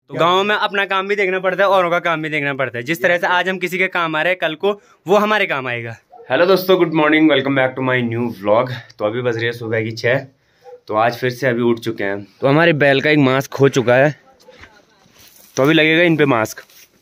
तो गांव में अपना काम भी देखना पड़ता है, औरों का काम भी देखना पड़ता है। जिस तरह से आज हम किसी के काम आ रहे हैं, कल को वो हमारे काम आएगा। हेलो दोस्तों, good morning, welcome back to my new vlog. तो अभी बज रही है सुबह की 6। तो आज फिर से अभी उठ चुके हैं। तो हमारे बैल का एक मास्क हो चुका है, तो अभी लगेगा इन पे मास्क।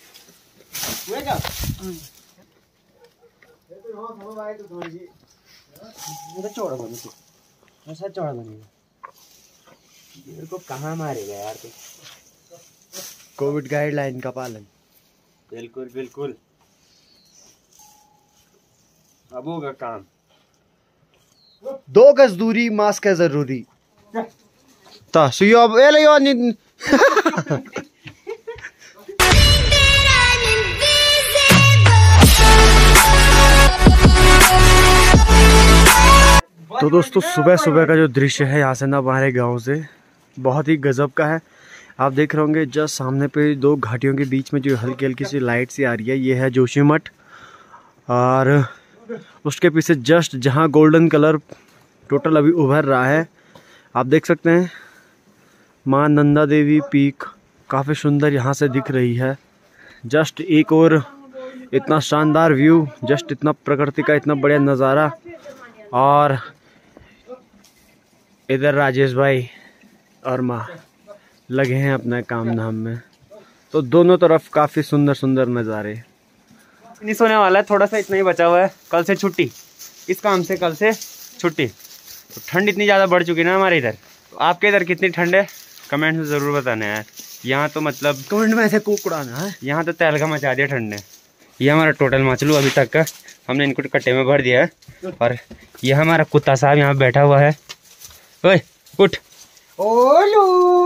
को कहाँ मारेगा यार तो। कोविड गाइडलाइन का पालन। बिल्कुल बिल्कुल, अब होगा काम। 2 गज दूरी, मास्क है जरूरी। ता सुयो अब ए लियो नि तो दोस्तों, सुबह सुबह का जो दृश्य है यहाँ से ना हमारे गांव से बहुत ही गजब का है। आप देख रहे होंगे जस्ट सामने पे 2 घाटियों के बीच में जो हल्की हल्की सी लाइट सी आ रही है, ये है जोशीमठ। और उसके पीछे जस्ट जहाँ गोल्डन कलर टोटल अभी उभर रहा है, आप देख सकते हैं माँ नंदा देवी पीक काफ़ी सुंदर यहाँ से दिख रही है। जस्ट एक और इतना शानदार व्यू, जस्ट इतना प्रकृति का इतना बढ़िया नज़ारा। और इधर राजेश भाई और माँ लगे हैं अपने काम धाम में। तो दोनों तरफ काफ़ी सुंदर सुंदर नज़ारे। नहीं सोने वाला है, थोड़ा सा इतना ही बचा हुआ है। कल से छुट्टी, इस काम से कल से छुट्टी। तो ठंड इतनी ज़्यादा बढ़ चुकी है ना हमारे इधर। तो आपके इधर कितनी ठंड है कमेंट में ज़रूर बताना यार। यहाँ तो मतलब कमेंट में ऐसे कुकड़ाना है, यहाँ तो तहलका मचा दिया ठंड ने। ये हमारा टोटल मछलू अभी तक का हमने इनको कट्टे में भर दिया है। और ये हमारा कुत्ता साहब यहाँ बैठा हुआ है। ओए उठ ओलू।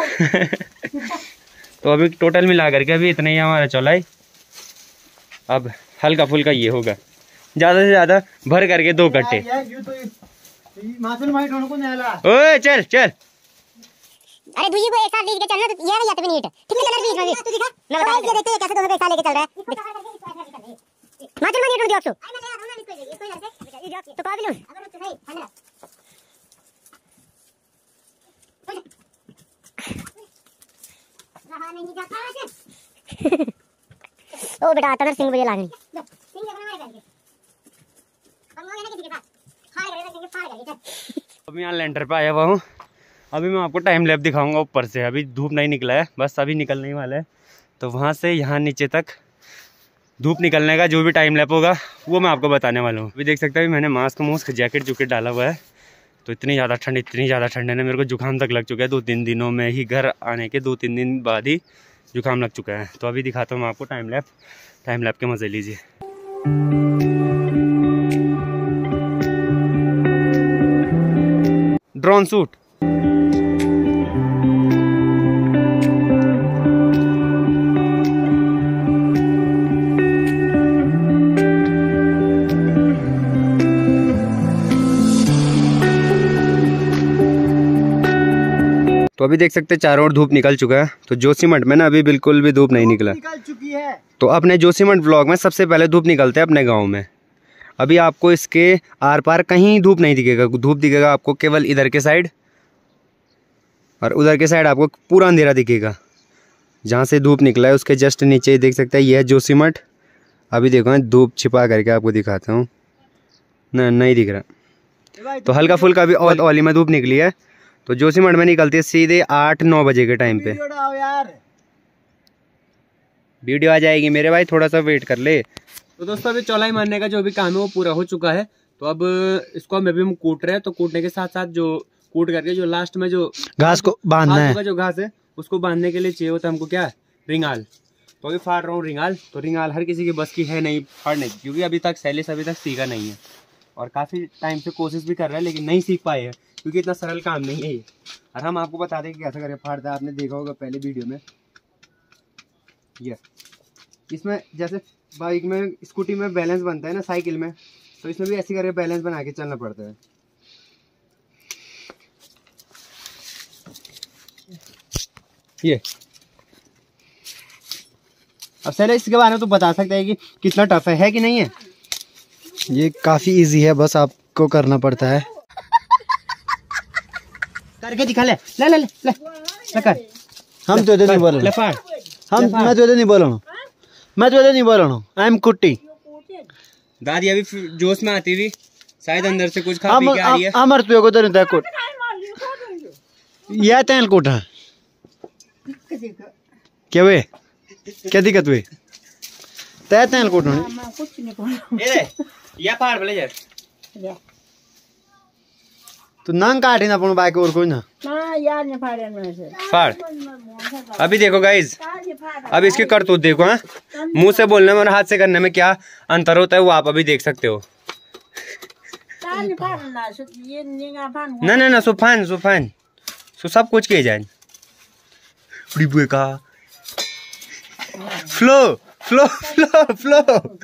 तो अभी टोटल मिला करके अभी इतना ही हमारा चौला है। अब हल्का फुल्का ये होगा, ज़्यादा से ज़्यादा भर करके 2 कट्टे। ओए चल चल। अरे दूजी को एक साथ लेके चलना, तो यार याते भी नहीं है। कितने कलर बीच में तू दिखा, मैं बता ये देखते हैं कैसे दोनों एक साथ लेके चल रहा है। मात्र में नीट दियो तो का भी लो रहा नहीं जाता है। ओ बेटा तनर सिंह मुझे लागनी सिंह देखना है करके हम लोग ने किसी के साथ हाय करेंगे फाड़ करके। अभी यहाँ लेंटर पे आया हुआ हूँ। अभी मैं आपको टाइम लैप दिखाऊंगा ऊपर से। अभी धूप नहीं निकला है, बस अभी निकलने ही वाला है। तो वहाँ से यहाँ नीचे तक धूप निकलने का जो भी टाइम लैप होगा वो मैं आपको बताने वाला हूँ। अभी देख सकते हैं मैंने मास्क मूस्क जैकेट डाला हुआ है। तो इतनी ज़्यादा ठंड है ना, मेरे को जुकाम तक लग चुका है। 2-3 दिनों में ही, घर आने के 2-3 दिन बाद ही जुकाम लग चुका है। तो अभी दिखाता हूँ मैं आपको टाइम लैप के मज़े लीजिए। Drone shoot. तो अभी देख सकते हैं चारों ओर धूप निकल चुका है। तो जोशीमठ में ना अभी बिल्कुल भी धूप नहीं निकला निकल चुकी है। तो अपने जोशीमठ व्लॉग में सबसे पहले धूप निकलते हैं अपने गांव में। अभी आपको इसके आर पार कहीं धूप नहीं दिखेगा। धूप दिखेगा आपको केवल इधर के साइड, और उधर के साइड आपको पूरा अंधेरा दिखेगा। जहाँ से धूप निकला है उसके जस्ट नीचे ही देख सकते हैं ये है जोशीमठ। अभी देखो मैं धूप छिपा करके आपको दिखाता हूँ, नहीं दिख रहा। तो हल्का फुल्का अभी ओली में धूप निकली है। तो जोशीमठ में निकलती है सीधे 8-9 बजे के टाइम पे। वीडियो आ जाएगी मेरे भाई, थोड़ा सा वेट कर ले। तो दोस्तों अभी चौलाई मारने का जो भी काम है वो पूरा हो चुका है। तो अब इसको हम अभी कूट रहे हैं। तो कूटने के साथ साथ जो कूट करके जो लास्ट में जो घास को बांधना है, जो घास है उसको बांधने के लिए चाहिए होता है हमको क्या, रिंगाल। तो अभी फाड़ रहा हूँ रिंगाल। तो रिंगाल हर किसी की बस की है नहीं फाड़ने की, क्योंकि अभी तक सैलिस अभी तक सीखा नहीं है। और काफ़ी टाइम से कोशिश भी कर रहा है लेकिन नहीं सीख पाए हैं, क्योंकि इतना सरल काम नहीं है ये। और हम आपको बता दें कि कैसे करके फाड़ता है। आपने देखा होगा पहले वीडियो में। ये इसमें जैसे बाइक में, स्कूटी में बैलेंस बनता है ना, साइकिल में, तो इसमें भी ऐसे करके बैलेंस बना के चलना पड़ता है। ये अब सर इसके बारे में तो बता सकते हैं कि कितना टफ है कि नहीं है? ये काफी इजी है, बस आपको करना पड़ता है। करके दिखा ले, ले ले ले ले, ले कर। हम तो नहीं बोल ले फाड़, मैं तुझे नहीं बोल रहा हूँ आई एम कुट्टी। दादी अभी जोश में आती हुई शायद अंदर से कुछ खा पी के आ रही है। अमर तुझे को तो नहीं कुट यह तेल कुट है क्या वे क्या दिक्कत हुई तय तेल कुट या पहाड़ पे जा तो नंग काटे ना बाकी और कोई ना फाड़। अभी देखो गाइज, अब इसकी करतूत देखो। हाँ, मुंह से बोलने में और हाथ से करने में क्या अंतर होता है वो आप अभी देख सकते हो। ना सुफान सो सब कुछ किए जाए का फ्लो फ्लो फ्लो फ्लो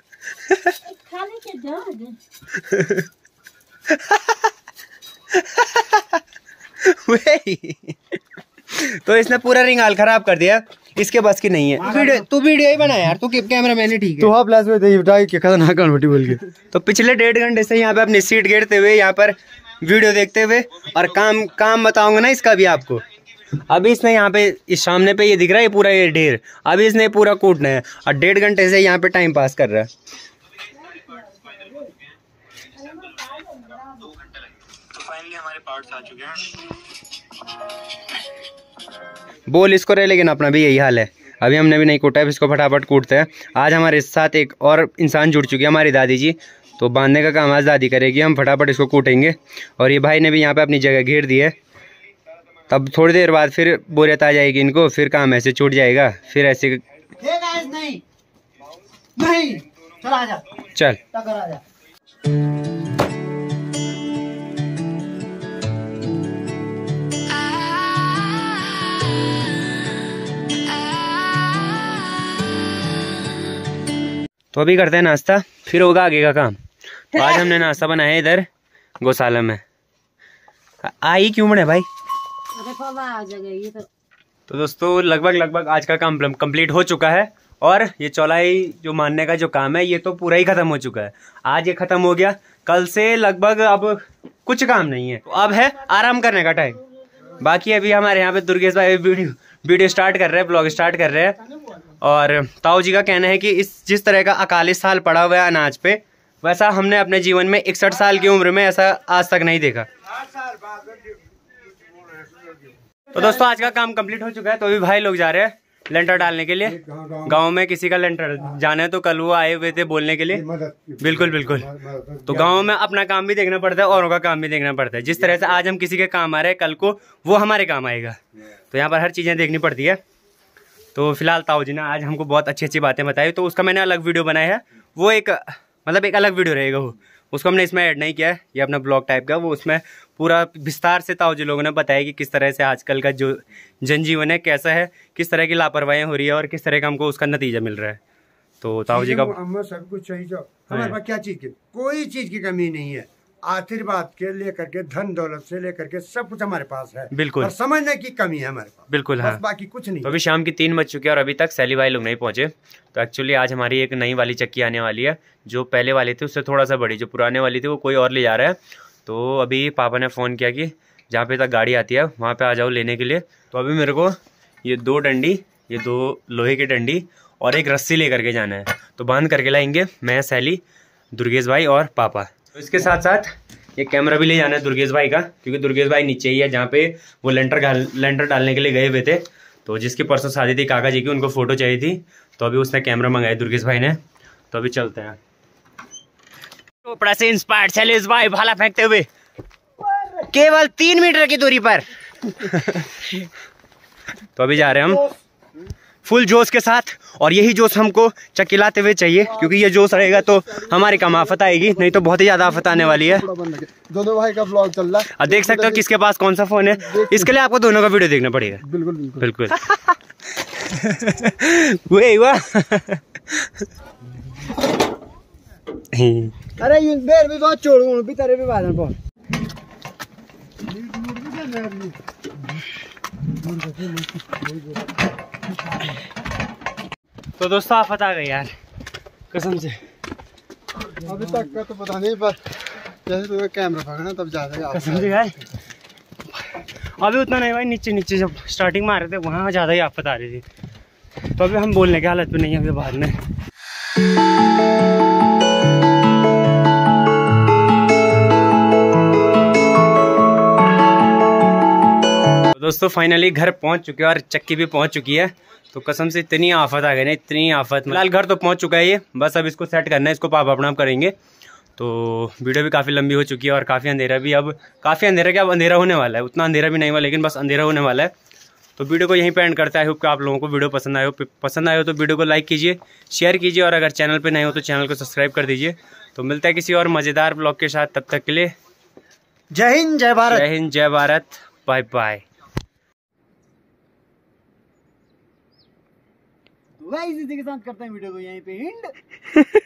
तो इसने पूरा रिंग हाल खराब कर दिया, इसके बस की नहीं है। तू वीडियो ही बना यार, तू कैमरा मैन है ठीक है। तो आप प्लस में उठाई के खतरनाक अनवटी बोल के। तो पिछले 1.5 घंटे से यहाँ पे अपनी सीट घेरते हुए यहाँ पर वीडियो देखते हुए और काम बताऊंगा ना इसका भी आपको। अभी इसने यहाँ पे इस सामने पे ये दिख रहा है पूरा ये ढेर, अभी इसने पूरा कूटना है और 1.5 घंटे से यहाँ पे टाइम पास कर रहा है। हमारे पार्ट्स आ चुके हैं। बोल इसको रहे, लेकिन अपना भी यही हाल है। अभी हमने भी नहीं कूटा है, इसको फटाफट कूटते हैं। आज हमारे साथ एक और इंसान जुड़ चुकी है, हमारी दादी जी। तो बांधने का काम आज दादी करेगी, हम फटाफट इसको कूटेंगे। और ये भाई ने भी यहाँ पे अपनी जगह घेर दी है। तब थोड़ी देर बाद फिर बोरियत आ जाएगी इनको, फिर काम ऐसे छूट जाएगा, फिर ऐसे नहीं चल आजा चल आजा। तो अभी करते हैं नाश्ता, फिर होगा आगे का काम। तो आज हमने नाश्ता बनाया है इधर गौशाला में। आई क्यों बने भाई? तो दोस्तों लगभग आज का काम कंप्लीट हो चुका है। और ये चौलाई जो मारने का जो काम है ये तो पूरा ही खत्म हो चुका है। आज ये खत्म हो गया, कल से लगभग अब कुछ काम नहीं है। तो अब है आराम करने का टाइम। बाकी अभी हमारे यहाँ पे दुर्गेश भाई वीडियो स्टार्ट कर रहे हैं, ब्लॉग स्टार्ट कर रहे हैं। और ताऊ जी का कहना है कि जिस तरह का 41 साल पड़ा हुआ है अनाज पे, वैसा हमने अपने जीवन में 61 साल की उम्र में ऐसा आज तक नहीं देखा। तो दोस्तों आज का काम कंप्लीट हो चुका है। तो अभी भाई लोग जा रहे हैं लेंटर डालने के लिए। गांव में किसी का लेंटर जाना है तो कल वो आए हुए थे बोलने के लिए। बिल्कुल। तो गांव में अपना काम भी देखना पड़ता है, औरों का काम भी देखना पड़ता है। जिस तरह से आज हम किसी के काम आ रहे हैं, कल को वो हमारे काम आएगा। तो यहाँ पर हर चीज़ें देखनी पड़ती है। तो फिलहाल ताऊ जी ने आज हमको बहुत अच्छी बातें बताई, तो उसका मैंने अलग वीडियो बनाया है। वो एक अलग वीडियो रहेगा, वो उसको हमने इसमें ऐड नहीं किया है। ये अपना ब्लॉग टाइप का, वो उसमें पूरा विस्तार से ताऊ जी लोगों ने बताया कि किस तरह से आजकल का जो जनजीवन है कैसा है, किस तरह की लापरवाहियाँ हो रही है और किस तरह का हमको उसका नतीजा मिल रहा है। तो ताऊ जी का सब कुछ सही जो हमारे पास क्या चीज की कोई चीज की कमी नहीं है। आशीर्वाद के लेकर के धन दौलत से लेकर के सब कुछ हमारे पास है। बिल्कुल। और समझने की कमी है हमारे पास। बिल्कुल हाँ, बाकी कुछ नहीं। तो अभी शाम की 3 बज चुकी है और अभी तक सैली भाई लोग नहीं पहुंचे। तो एक्चुअली आज हमारी एक नई वाली चक्की आने वाली है। जो पहले वाली थी उससे थोड़ा सा बड़ी, जो पुराने वाली थी वो कोई और ले जा रहा है। तो अभी पापा ने फ़ोन किया कि जहाँ पे तक गाड़ी आती है वहाँ पे आ जाओ लेने के लिए। तो अभी मेरे को ये 2 डंडी, ये 2 लोहे की डंडी और एक रस्सी लेकर के जाना है। तो बांध करके लाएंगे मैं, सैली, दुर्गेश भाई और पापा। तो इसके साथ साथ ये कैमरा भी ले जाना है दुर्गेश भाई का, क्योंकि दुर्गेश भाई नीचे ही है जहाँ पे वो लेंटर डालने के लिए गए हुए थे। तो जिसकी परसों शादी थी काका जी की, उनको फ़ोटो चाहिए थी। तो अभी उसने कैमरा मंगाया दुर्गेश भाई ने। तो अभी चलते हैं। चोपड़ा से इंस्पायर्ड शैलेश भाई भाला फेंकते हुए केवल 3 मीटर की दूरी पर। तो अभी जा रहे हैं हम फुल जोश के साथ। और यही जोश हमको चकिलाते हुए चाहिए, क्योंकि ये जोश रहेगा तो हमारी कम आफत आएगी, नहीं तो बहुत ही ज्यादा आफत आने वाली है। दोनों भाई का ब्लॉग चल रहा है। अब देख सकते हो किसके पास कौन सा फोन है। इसके लिए आपको दोनों का वीडियो देखना पड़ेगा। बिल्कुल। हुआ अरे बेर भी बहुत छोड़ू भी तेरे भी बादल बहुत। तो दोस्तों आफत आ गई यार कसम से। अभी तक का तो पता नहीं, पर जैसे तुम्हें कैमरा पकड़ना तब ज्यादा कसम से यार। अभी उतना नहीं भाई, नीचे जब स्टार्टिंग में आ रहे थे वहाँ ज़्यादा ही आफत आ रही थी। तो अभी हम बोलने के हालत में नहीं है अभी बाद में। तो दोस्तों फाइनली घर पहुंच चुके हैं और चक्की भी पहुंच चुकी है। तो कसम से इतनी आफत आ गई ना, इतनी आफत। फिलहाल घर तो पहुंच चुका है ये, बस अब इसको सेट करना है, इसको पाप अपना करेंगे। तो वीडियो भी काफ़ी लंबी हो चुकी है और काफ़ी अंधेरा भी, अब काफ़ी अंधेरा क्या, अब अंधेरा होने वाला है। उतना अंधेरा भी नहीं हुआ लेकिन बस अंधेरा होने वाला है। तो वीडियो को यहीं पे एंड करता है। होप कि आप लोगों को वीडियो पसंद आए हो तो वीडियो को लाइक कीजिए, शेयर कीजिए और अगर चैनल पे नए हो तो चैनल को सब्सक्राइब कर दीजिए। तो मिलता है किसी और मज़ेदार ब्लॉग के साथ, तब तक के लिए जय हिंद जय भारत। जय हिंद जय भारत, बाय बाय। इसी के साथ करते हैं वीडियो को यहीं पे एंड।